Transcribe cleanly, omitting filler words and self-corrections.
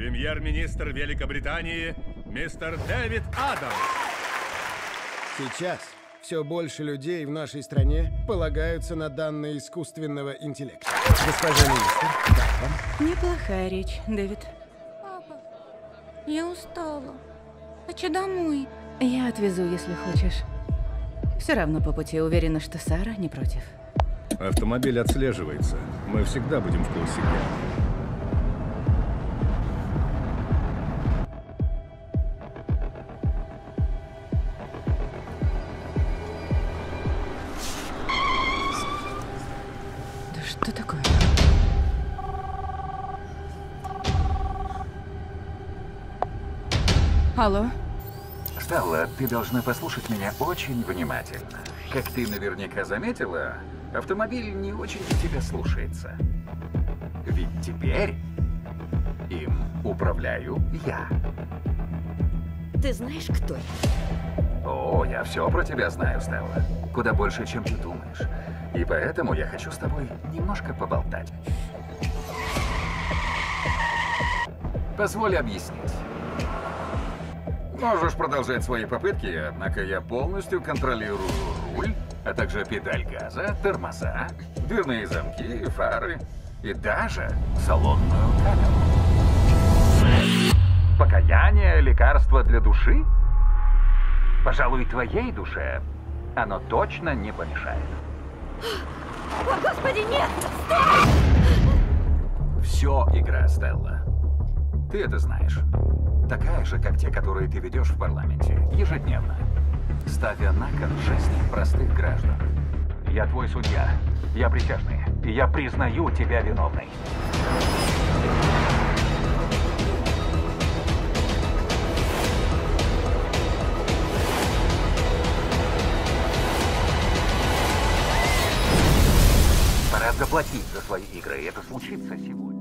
Премьер-министр Великобритании мистер Дэвид Адамс. Сейчас все больше людей в нашей стране полагаются на данные искусственного интеллекта. Госпожа министр, как вам? Неплохая речь, Дэвид. Папа, я устала. Хочу домой. Я отвезу, если хочешь. Все равно по пути уверена, что Сара не против. Автомобиль отслеживается. Мы всегда будем в курсе дела. Да что такое? Алло? Стелла, ты должна послушать меня очень внимательно. Как ты наверняка заметила, автомобиль не очень тебя слушается. Ведь теперь им управляю я. Ты знаешь, кто я? О, я все про тебя знаю, Стелла. Куда больше, чем ты думаешь. И поэтому я хочу с тобой немножко поболтать. Позволь объяснить. Можешь продолжать свои попытки, однако я полностью контролирую руль, а также педаль газа, тормоза, дверные замки, фары и даже салонную камеру. Покаяние – лекарство для души? Пожалуй, твоей душе оно точно не помешает. О, Господи, нет! Все игра, Стелла. Ты это знаешь. Такая же, как те, которые ты ведешь в парламенте, ежедневно. Ставя на кон жизни простых граждан. Я твой судья, я присяжный, и я признаю тебя виновной. Пора заплатить за свои игры, и это случится сегодня.